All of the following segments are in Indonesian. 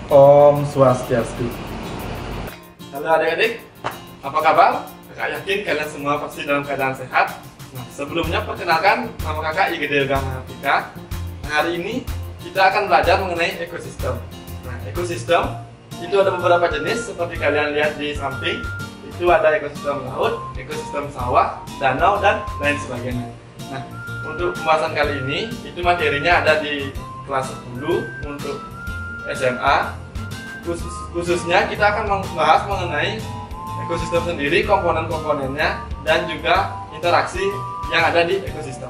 Om Swastiastu. Halo adik-adik, apa kabar? Kakak yakin kalian semua pasti dalam keadaan sehat. Nah, sebelumnya perkenalkan, nama kakak Igede Mahardika. Hari ini kita akan belajar mengenai ekosistem. Nah, ekosistem itu ada beberapa jenis seperti kalian lihat di samping. Itu ada ekosistem laut, ekosistem sawah, danau, dan lain sebagainya. Nah, untuk pembahasan kali ini, itu materinya ada di kelas 10 untuk SMA. Khususnya kita akan membahas mengenai ekosistem sendiri, komponen-komponennya, dan juga interaksi yang ada di ekosistem.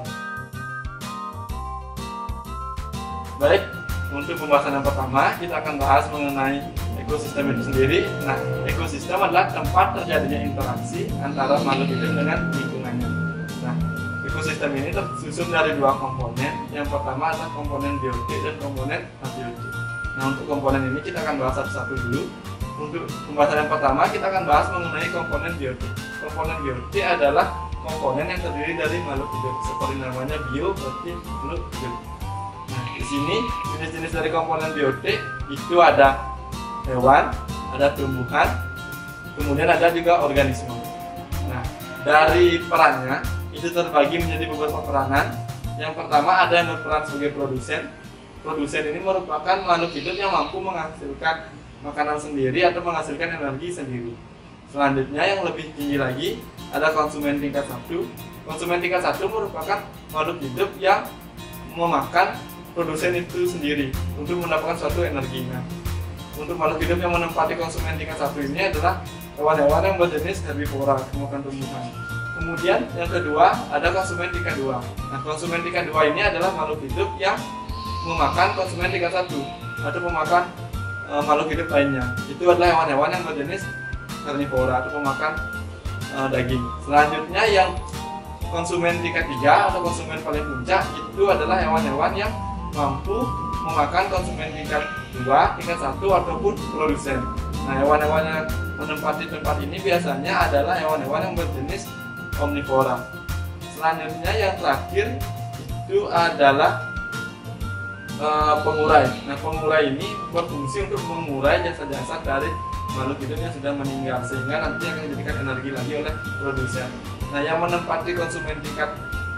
Baik, untuk pembahasan yang pertama, kita akan bahas mengenai ekosistem itu sendiri. Nah, ekosistem adalah tempat terjadinya interaksi antara makhluk hidup dengan lingkungannya. Nah, ekosistem ini tersusun dari dua komponen. Yang pertama adalah komponen biotik dan komponen abiotik. Nah, untuk komponen ini kita akan bahas satu-satu dulu. Untuk pembahasan yang pertama, kita akan bahas mengenai komponen biotik. Komponen biotik adalah komponen yang terdiri dari makhluk hidup. Seperti namanya bio, berarti makhluk hidup. Nah, di sini jenis-jenis dari komponen biotik itu ada hewan, ada tumbuhan, kemudian ada juga organisme. Nah, dari perannya itu terbagi menjadi beberapa peranan. Yang pertama ada yang berperan sebagai produsen. Produsen ini merupakan makhluk hidup yang mampu menghasilkan makanan sendiri atau menghasilkan energi sendiri. Selanjutnya yang lebih tinggi lagi ada konsumen tingkat 1. Konsumen tingkat 1 merupakan makhluk hidup yang memakan produsen itu sendiri untuk mendapatkan suatu energi. Nah, untuk makhluk hidup yang menempati konsumen tingkat 1 ini adalah hewan-hewan yang berjenis herbivora, makan tumbuhan. Kemudian yang kedua ada konsumen tingkat 2. Nah, konsumen tingkat 2 ini adalah makhluk hidup yang memakan konsumen tingkat 1 atau memakan makhluk hidup lainnya. Itu adalah hewan-hewan yang berjenis karnivora atau pemakan daging. Selanjutnya yang konsumen tingkat 3 atau konsumen paling puncak itu adalah hewan-hewan yang mampu memakan konsumen tingkat 2, tingkat 1 ataupun produsen. Nah, hewan-hewan yang menempati tempat ini biasanya adalah hewan-hewan yang berjenis omnivora. Selanjutnya yang terakhir itu adalah pengurai. Nah, pengurai ini berfungsi untuk mengurai jasa-jasa dari makhluk hidup yang sudah meninggal sehingga nanti akan dijadikan energi lagi oleh produsen. Nah, yang menempati konsumen tingkat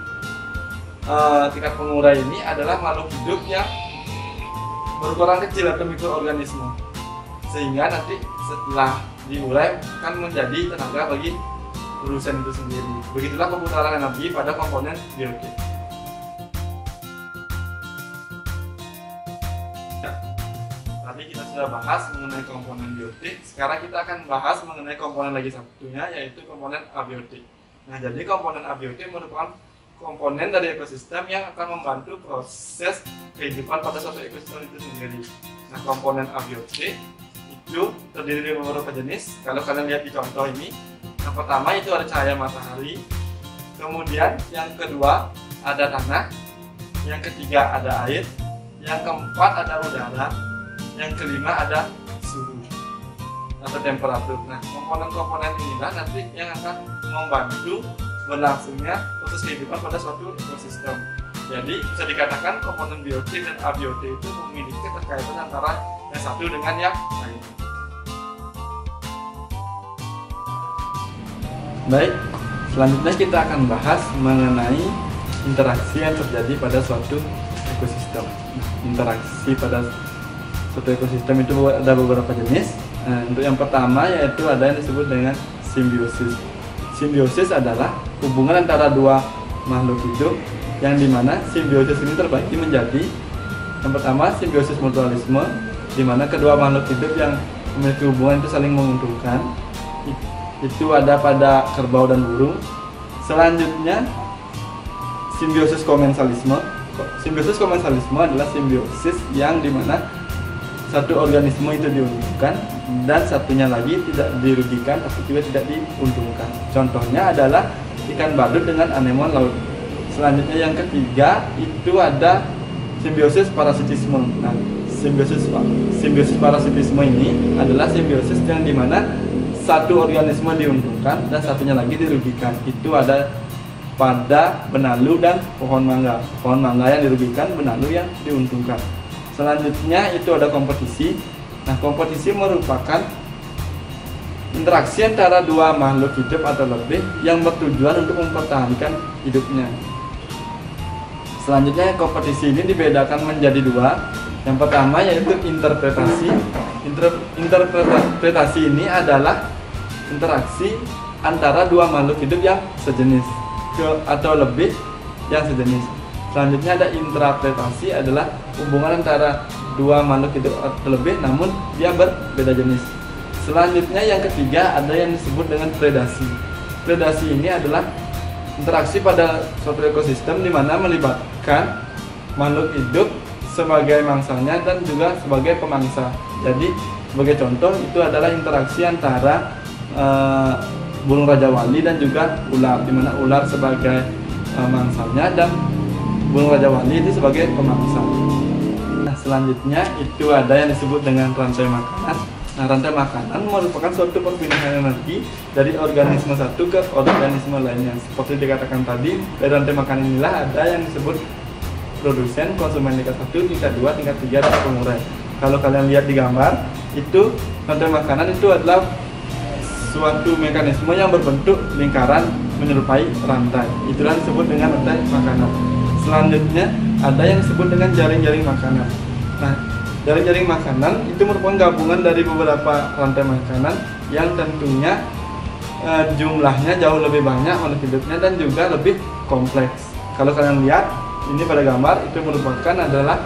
pengurai ini adalah makhluk hidup yang berukuran kecil atau mikroorganisme, sehingga nanti setelah diurai akan menjadi tenaga bagi produsen itu sendiri. Begitulah perputaran energi pada komponen biotik. Tadi kita sudah bahas mengenai komponen biotik. Sekarang kita akan bahas mengenai komponen lagi satunya, yaitu komponen abiotik. Nah, jadi komponen abiotik merupakan komponen dari ekosistem yang akan membantu proses kehidupan pada suatu ekosistem itu sendiri. Nah, komponen abiotik itu terdiri dari beberapa jenis. Kalau kalian lihat di contoh ini, yang pertama itu ada cahaya matahari, kemudian yang kedua ada tanah, yang ketiga ada air, yang keempat ada udara, yang kelima ada suhu atau temperatur. Nah, komponen-komponen inilah nanti yang akan membantu berlangsungnya proses kehidupan pada suatu ekosistem. Jadi bisa dikatakan komponen biotik dan abiotik itu memiliki keterkaitan antara yang satu dengan yang lain. Baik, selanjutnya kita akan bahas mengenai interaksi yang terjadi pada suatu ekosistem. Interaksi pada suatu ekosistem itu ada beberapa jenis. Untuk yang pertama yaitu ada yang disebut dengan simbiosis. Simbiosis adalah hubungan antara dua makhluk hidup yang dimana simbiosis ini terbagi menjadi yang pertama simbiosis mutualisme, dimana kedua makhluk hidup yang memiliki hubungan itu saling menguntungkan. Itu ada pada kerbau dan burung. Selanjutnya simbiosis komensalisme. Simbiosis komensalisme adalah simbiosis yang dimana satu organisme itu diuntungkan dan satunya lagi tidak dirugikan tapi juga tidak diuntungkan. Contohnya adalah ikan badut dengan anemon laut. Selanjutnya yang ketiga itu ada simbiosis parasitisme. Nah, simbiosis parasitisme ini adalah simbiosis yang dimana satu organisme diuntungkan dan satunya lagi dirugikan. Itu ada pada benalu dan pohon mangga. Pohon mangga yang dirugikan, benalu yang diuntungkan. Selanjutnya itu ada kompetisi. Nah, kompetisi merupakan interaksi antara dua makhluk hidup atau lebih yang bertujuan untuk mempertahankan hidupnya. Selanjutnya, kompetisi ini dibedakan menjadi dua. Yang pertama yaitu interpretasi. Interpretasi ini adalah interaksi antara dua makhluk hidup yang sejenis atau lebih yang sejenis. Selanjutnya ada intrapretasi, adalah hubungan antara dua makhluk hidup atau lebih namun dia berbeda jenis. Selanjutnya yang ketiga ada yang disebut dengan predasi. Predasi ini adalah interaksi pada suatu ekosistem di mana melibatkan makhluk hidup sebagai mangsanya dan juga sebagai pemangsa. Jadi sebagai contoh itu adalah interaksi antara burung raja wali dan juga ular, di mana ular sebagai mangsanya dan burung raja wali itu sebagai pemangsa. Nah, selanjutnya itu ada yang disebut dengan rantai makanan. Nah, rantai makanan merupakan suatu perpindahan energi dari organisme satu ke organisme lainnya. Seperti dikatakan tadi, dari rantai makanan inilah ada yang disebut produsen, konsumen tingkat 1, tingkat 2, tingkat 3, dan pengurai. Kalau kalian lihat di gambar, itu rantai makanan itu adalah suatu mekanisme yang berbentuk lingkaran menyerupai rantai. Itulah disebut dengan rantai makanan. Selanjutnya ada yang disebut dengan jaring-jaring makanan. Nah, jaring-jaring makanan itu merupakan gabungan dari beberapa rantai makanan yang tentunya jumlahnya jauh lebih banyak makhluk hidupnya dan juga lebih kompleks. Kalau kalian lihat ini pada gambar, itu merupakan adalah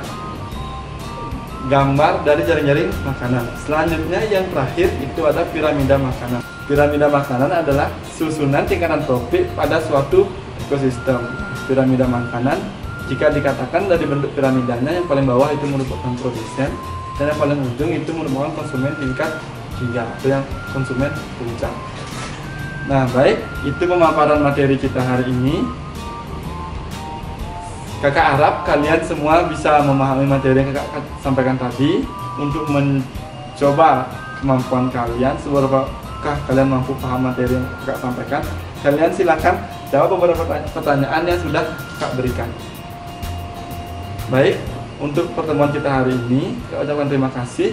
gambar dari jaring-jaring makanan. Selanjutnya yang terakhir itu ada piramida makanan. Piramida makanan adalah susunan tingkatan tropik pada suatu ekosistem. Piramida makanan, jika dikatakan dari bentuk piramidanya, yang paling bawah itu merupakan produsen dan yang paling ujung itu merupakan konsumen tingkat 3 atau yang konsumen puncak. Nah, baik, itu pemaparan materi kita hari ini. Kakak harap kalian semua bisa memahami materi yang kakak sampaikan tadi. Untuk mencoba kemampuan kalian, seberapakah kalian mampu paham materi yang kakak sampaikan, kalian silakan jawab beberapa pertanyaan yang sudah kakak berikan. Baik, untuk pertemuan kita hari ini, saya ucapkan terima kasih.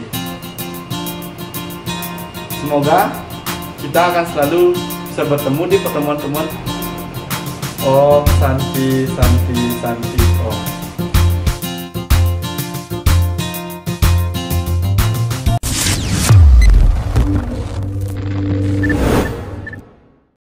Semoga kita akan selalu bisa bertemu di pertemuan-pertemuan. Om Santi Santi Santi.